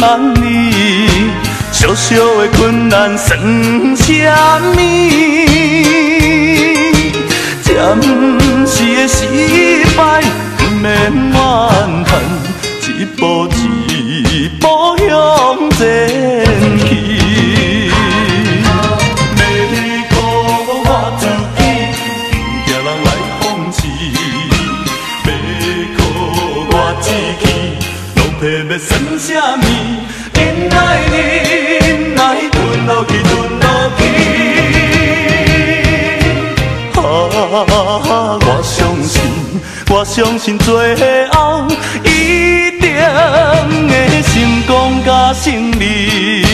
万里，小小的困难算啥物？暂时的失败，不免怨叹，一步一步向前去。要靠我自己，不惊人来讽刺；要靠我志气，路皮要算啥物？忍耐忍耐，吞落去吞落去。我相信最后一定会成功甲胜利。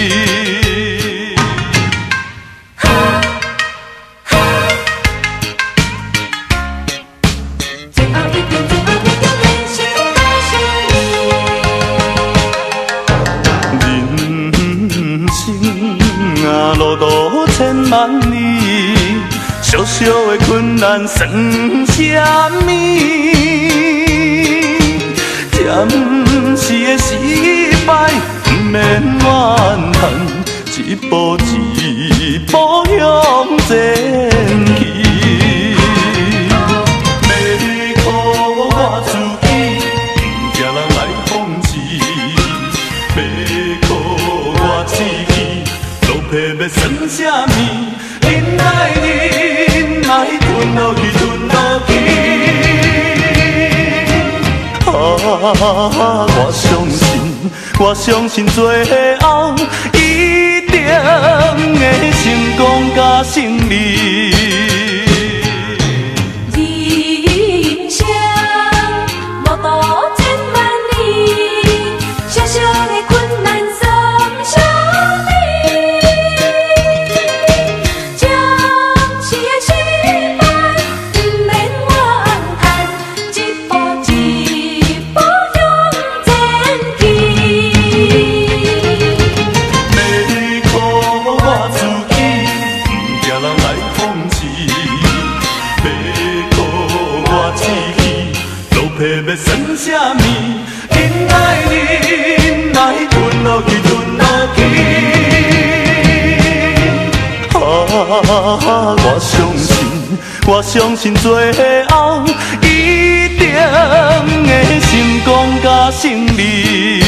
人生啊，路途千万里。小小的困难算啥物？暂时的失败，不免怨叹，一步一步向前去。要靠我自己，不惊人来讽刺；要靠我志气，路皮要算啥物？忍耐忍耐，吞落去吞落去。我相信最后一定会成功甲胜利。 人生路途千万里，小小的困难算啥物？要算啥物？忍耐忍耐，吞落去吞落去。我相信最后一定会成功甲胜利。